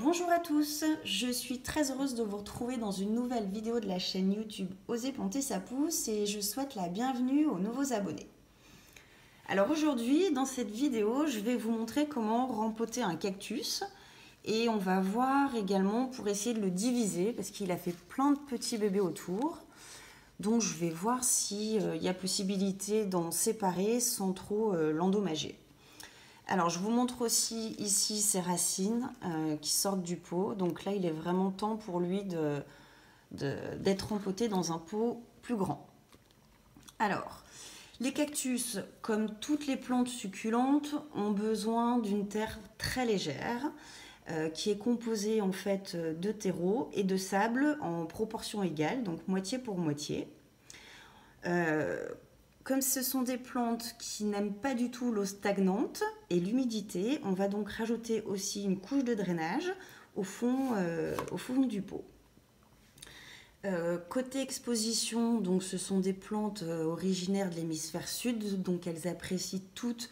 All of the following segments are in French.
Bonjour à tous, je suis très heureuse de vous retrouver dans une nouvelle vidéo de la chaîne YouTube Oser planter sa pousse et je souhaite la bienvenue aux nouveaux abonnés. Alors aujourd'hui, dans cette vidéo, je vais vous montrer comment rempoter un cactus et on va voir également pour essayer de le diviser parce qu'il a fait plein de petits bébés autour. Donc je vais voir s'il y a possibilité d'en séparer sans trop l'endommager. Alors, je vous montre aussi ici ses racines qui sortent du pot. Donc là, il est vraiment temps pour lui d'être rempoté dans un pot plus grand. Alors, les cactus, comme toutes les plantes succulentes, ont besoin d'une terre très légère qui est composée en fait de terreau et de sable en proportion égale, donc moitié pour moitié. Comme ce sont des plantes qui n'aiment pas du tout l'eau stagnante et l'humidité, on va donc rajouter aussi une couche de drainage au fond du pot. Côté exposition, donc ce sont des plantes originaires de l'hémisphère sud, donc elles apprécient toutes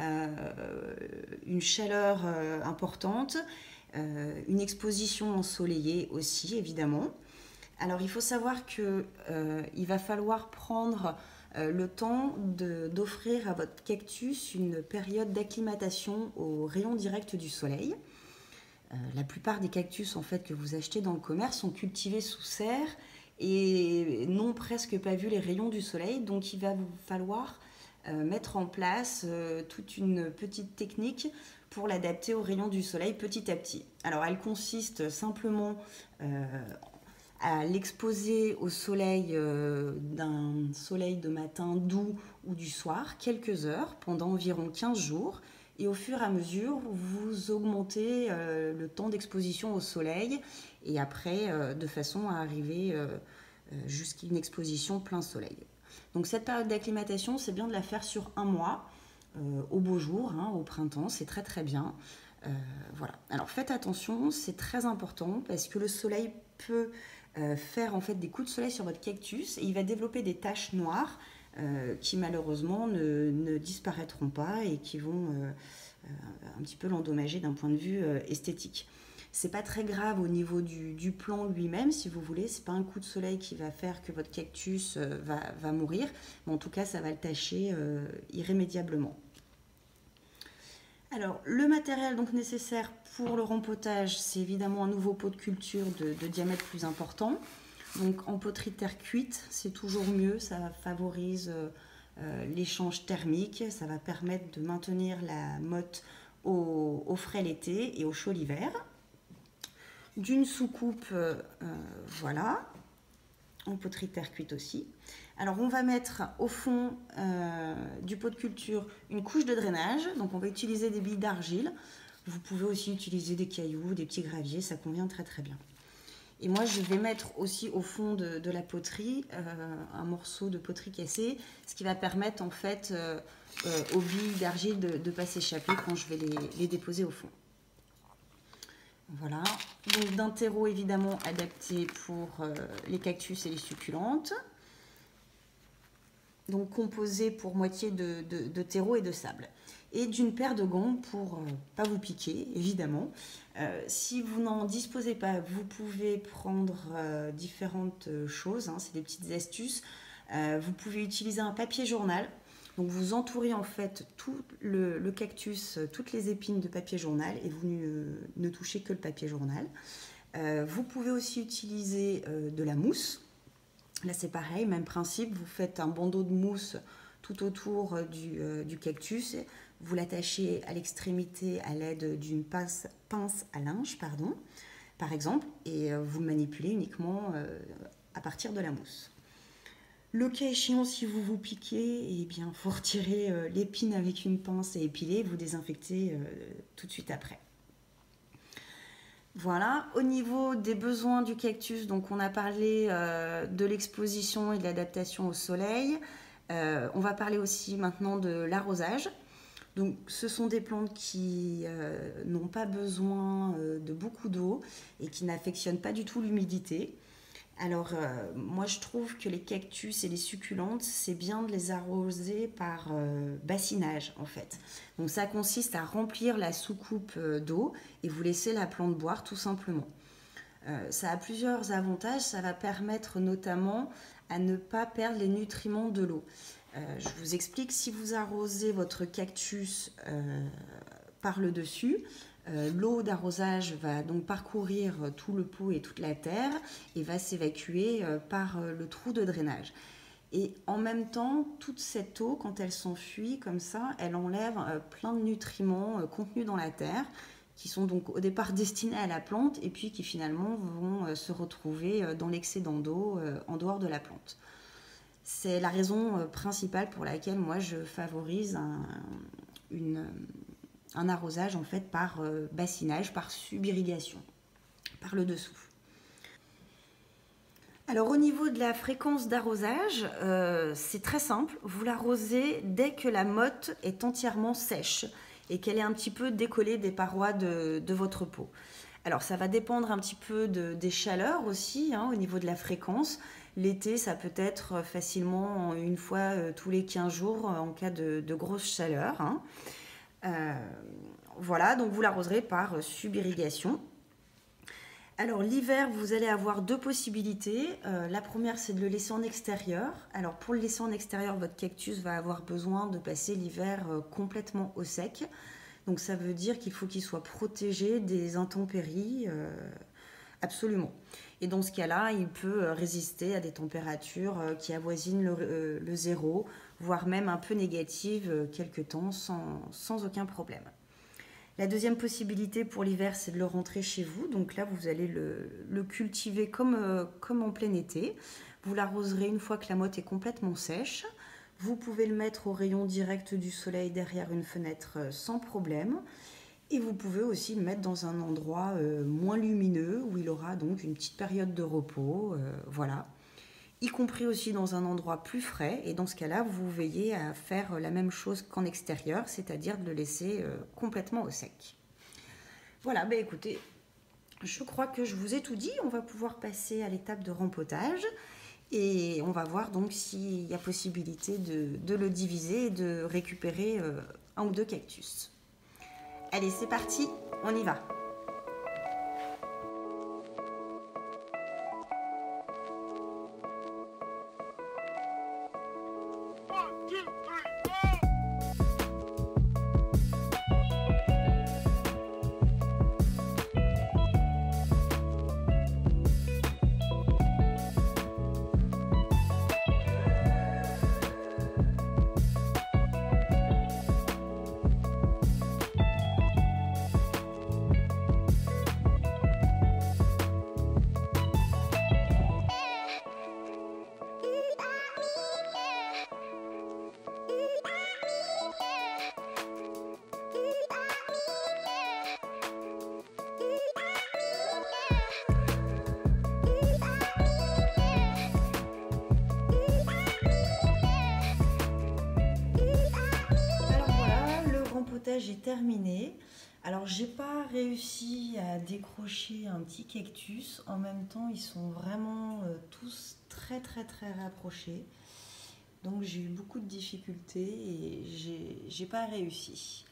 une chaleur importante, une exposition ensoleillée aussi évidemment. Alors il faut savoir qu'il va falloir prendre le temps d'offrir à votre cactus une période d'acclimatation aux rayons directs du soleil. La plupart des cactus en fait, que vous achetez dans le commerce sont cultivés sous serre et n'ont presque pas vu les rayons du soleil. Donc il va vous falloir mettre en place toute une petite technique pour l'adapter aux rayons du soleil petit à petit. Alors elle consiste simplement à l'exposer au soleil d'un soleil de matin doux ou du soir, quelques heures, pendant environ 15 jours. Et au fur et à mesure, vous augmentez le temps d'exposition au soleil et après, de façon à arriver jusqu'à une exposition plein soleil. Donc cette période d'acclimatation, c'est bien de la faire sur un mois, au beau jour, hein, au printemps, c'est très très bien. Voilà. Alors faites attention, c'est très important parce que le soleil peut faire en fait des coups de soleil sur votre cactus et il va développer des taches noires qui malheureusement ne disparaîtront pas et qui vont un petit peu l'endommager d'un point de vue esthétique. C'est pas très grave au niveau du plant lui-même, si vous voulez, c'est pas un coup de soleil qui va faire que votre cactus va mourir, mais en tout cas ça va le tacher irrémédiablement. Alors, le matériel donc nécessaire pour le rempotage, c'est évidemment un nouveau pot de culture de diamètre plus important. Donc en poterie terre cuite, c'est toujours mieux, ça favorise l'échange thermique, ça va permettre de maintenir la motte au frais l'été et au chaud l'hiver. D'une soucoupe, voilà, en poterie terre cuite aussi. Alors on va mettre au fond du pot de culture une couche de drainage, donc on va utiliser des billes d'argile. Vous pouvez aussi utiliser des cailloux, des petits graviers, ça convient très très bien. Et moi je vais mettre aussi au fond de la poterie un morceau de poterie cassée, ce qui va permettre en fait aux billes d'argile de ne pas s'échapper quand je vais les déposer au fond. Voilà, donc d'un terreau évidemment adapté pour les cactus et les succulentes. Donc composé pour moitié de terreau et de sable. Et d'une paire de gants pour ne pas vous piquer, évidemment. Si vous n'en disposez pas, vous pouvez prendre différentes choses, hein, c'est des petites astuces. Vous pouvez utiliser un papier journal. Donc vous entourez en fait tout le cactus, toutes les épines de papier journal et vous ne touchez que le papier journal. Vous pouvez aussi utiliser de la mousse. Là c'est pareil, même principe, vous faites un bandeau de mousse tout autour du cactus, vous l'attachez à l'extrémité à l'aide d'une pince à linge, par exemple, et vous le manipulez uniquement à partir de la mousse. Le cas échéant, si vous vous piquez, eh bien, il faut retirer l'épine avec une pince et épiler, vous désinfectez tout de suite après. Voilà, au niveau des besoins du cactus, donc on a parlé de l'exposition et de l'adaptation au soleil. On va parler aussi maintenant de l'arrosage. Donc ce sont des plantes qui n'ont pas besoin de beaucoup d'eau et qui n'affectionnent pas du tout l'humidité. Alors, moi, je trouve que les cactus et les succulentes, c'est bien de les arroser par bassinage, en fait. Donc, ça consiste à remplir la soucoupe d'eau et vous laisser la plante boire, tout simplement. Ça a plusieurs avantages. Ça va permettre notamment à ne pas perdre les nutriments de l'eau. Je vous explique, si vous arrosez votre cactus par le dessus, l'eau d'arrosage va donc parcourir tout le pot et toute la terre et va s'évacuer par le trou de drainage. Et en même temps, toute cette eau, quand elle s'enfuit comme ça, elle enlève plein de nutriments contenus dans la terre qui sont donc au départ destinés à la plante et puis qui finalement vont se retrouver dans l'excédent d'eau en dehors de la plante. C'est la raison principale pour laquelle moi je favorise un arrosage en fait par bassinage, par subirrigation, par le dessous. Alors au niveau de la fréquence d'arrosage, c'est très simple. Vous l'arrosez dès que la motte est entièrement sèche et qu'elle est un petit peu décollée des parois de votre pot. Alors ça va dépendre un petit peu des chaleurs aussi, hein, au niveau de la fréquence. L'été, ça peut être facilement une fois tous les 15 jours en cas de grosse chaleur. Hein. Voilà, donc vous l'arroserez par subirrigation. Alors l'hiver, vous allez avoir deux possibilités. La première, c'est de le laisser en extérieur. Alors pour le laisser en extérieur, votre cactus va avoir besoin de passer l'hiver complètement au sec. Donc ça veut dire qu'il faut qu'il soit protégé des intempéries, absolument. Et dans ce cas-là, il peut résister à des températures qui avoisinent le zéro, voire même un peu négatives quelque temps sans aucun problème. La deuxième possibilité pour l'hiver, c'est de le rentrer chez vous. Donc là, vous allez le cultiver comme en plein été. Vous l'arroserez une fois que la motte est complètement sèche. Vous pouvez le mettre au rayon direct du soleil derrière une fenêtre sans problème. Et vous pouvez aussi le mettre dans un endroit moins lumineux où il aura donc une petite période de repos. Voilà. Y compris aussi dans un endroit plus frais. Et dans ce cas-là, vous veillez à faire la même chose qu'en extérieur, c'est-à-dire de le laisser complètement au sec. Voilà, ben écoutez, je crois que je vous ai tout dit. On va pouvoir passer à l'étape de rempotage. Et on va voir donc s'il y a possibilité de le diviser et de récupérer un ou deux cactus. Allez, c'est parti, on y va. J'ai terminé. Alors j'ai pas réussi à décrocher un petit cactus. En même temps, ils sont vraiment tous très rapprochés. Donc j'ai eu beaucoup de difficultés et j'ai pas réussi.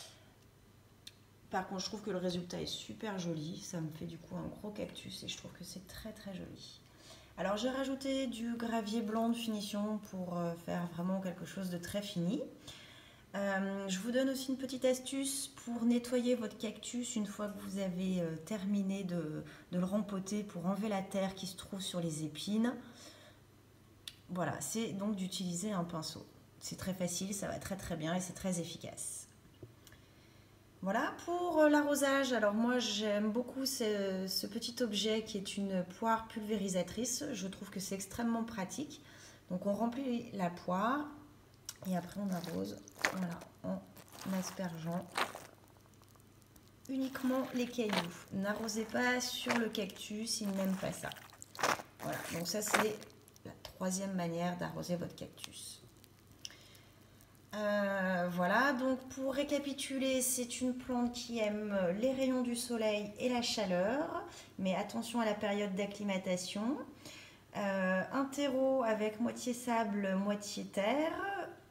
Par contre, je trouve que le résultat est super joli. Ça me fait du coup un gros cactus et je trouve que c'est très joli. Alors j'ai rajouté du gravier blanc de finition pour faire vraiment quelque chose de très fini. Je vous donne aussi une petite astuce pour nettoyer votre cactus une fois que vous avez terminé de le rempoter, pour enlever la terre qui se trouve sur les épines. Voilà, c'est donc d'utiliser un pinceau. C'est très facile, ça va très bien et c'est très efficace. Voilà pour l'arrosage. Alors moi j'aime beaucoup ce petit objet qui est une poire pulvérisatrice. Je trouve que c'est extrêmement pratique. Donc on remplit la poire. Et après on arrose, voilà, en aspergeant uniquement les cailloux. N'arrosez pas sur le cactus, il n'aime pas ça. Voilà, donc ça c'est la troisième manière d'arroser votre cactus. Voilà, donc pour récapituler, c'est une plante qui aime les rayons du soleil et la chaleur, mais attention à la période d'acclimatation. Un terreau avec moitié sable, moitié terre.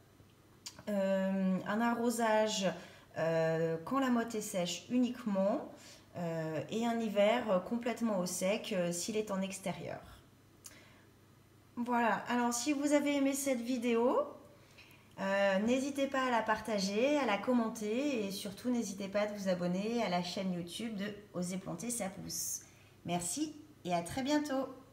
Un arrosage quand la motte est sèche uniquement. Et un hiver complètement au sec s'il est en extérieur. Voilà, alors si vous avez aimé cette vidéo, n'hésitez pas à la partager, à la commenter et surtout n'hésitez pas à vous abonner à la chaîne YouTube de Oser planter sa pousse. Merci et à très bientôt.